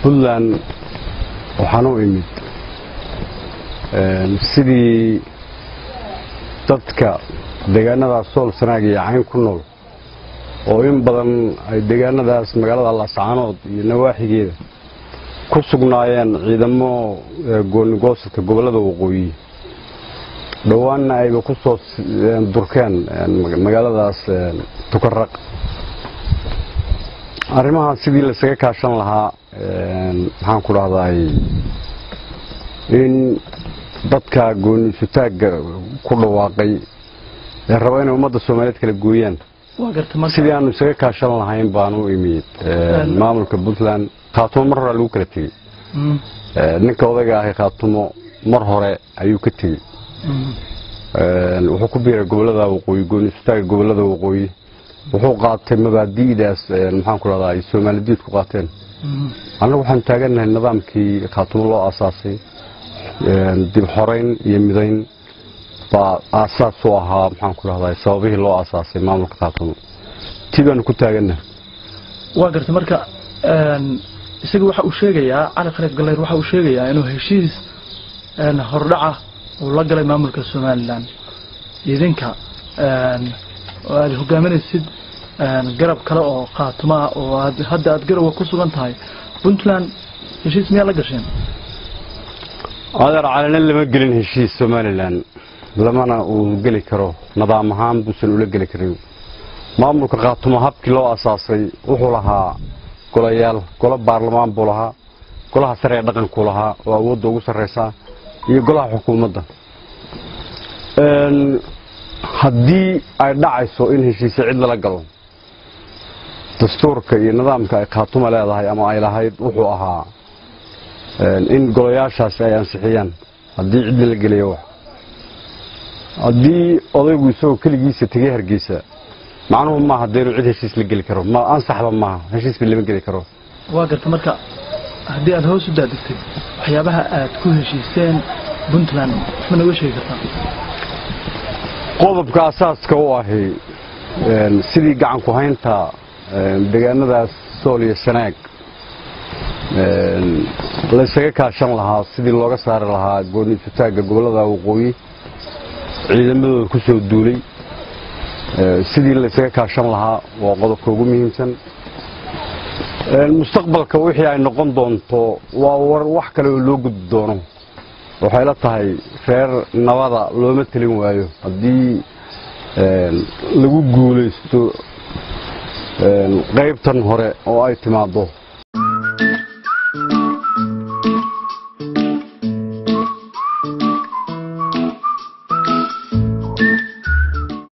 Puntland waxaan u imid sidii dadka deegaanada Sool Sanaag iyo Cayn ku nool oo in badan ay deegaanadaas magaalada Laascaanood iyo nawaaxigeeda ku sugnaayeen ciidamo gooni-goosadka gobolada waqooyi dhawaanna ay ku soo durkeen magaaladaas Tukarraq arrimaha sidii la isaga kaashan lahaa waxaan ku raahday in dadka gooni-sutaaga ku dhawaaqay ee raba inay ummadda Soomaaliyeed kala gooyaan sidii aanu isaga kaashan lahayn baan u imid maamulka Puntland qaatumo mar hore lagu kala tagay ninka odayga ah qaatumo mar hore ayuu ka tagay wuxuu ku biiray gobolada waqooyi gooni-sutaaga gobolada waqooyi wuxuu qaatay mabaadi'daas maxaan ku raahday Soomaaliyeed ku qaateen anagu waxaan taaganahay nidaamkii qaatumo loo asaasay dib xoreyn iyo midayn baa asaas u ahaa maxaan ku raahday sababihii loo asaasay maamulka qaatumo tiibaan ku taaganahay waa gartay marka isaga waxa uu sheegayaa Cali Khaliif Galleer waxa uu sheegayaa inuu heshiis hordhaca uu la galay maamulka Soomaaliland idinka oo aad hogaaminaysid garab kale oo qaatumo oo hadda aad garab ku sugan tahay Puntland heshiis miyaa la gasheen adeer calana lama gelin heshiis Soomaaliland lamana uu geli karo nidaam ahaan buusan ula geli karin maamulka qaatumo habkii loo asaasay wuxuu lahaa golayaal golo baarlamaan buu lahaa golaha sare ee dhaqanku lahaa oo awoodda ugu sareysa iyo golaha xukuumadda haddii ay dhacayso in heshiis cid lala galo dastuurka iyo nidaamka ay qaatumo leedahay ama ay lahayd wuxuu ahaa in golayaashaas ay ansixiyaan haddii cid la geliyo wax haddii odaygu isagoo kaligiisa tagay Hargeysa macnuhu ma hadeenu cid heshiis la geli karo ma ansaxba ma heshiis lama geli karo waa gartay marka haddii aad hoos u daadagtay waxyaabaha aad ku heshiiseen Puntland ma naga sheegi kartaa qodobka asaaska u ahay sidii gacan ku haynta deegaanadaas Sool iyo Sanaag la isaga kaashan lahaa sidii looga saari lahaa gooni-sutaaga gobolada waqooyi ciidamadooda ku soo duulay sidii la isaga kaashan lahaa waa qodobka ugu muhiimsan mustaqbalka wixii ay noqon doonto waa wax kale oo loo gudbi doono waxay la tahay reer nabada looma talin waayo haddii lagu guuleysto qaybtan hore oo ay timaado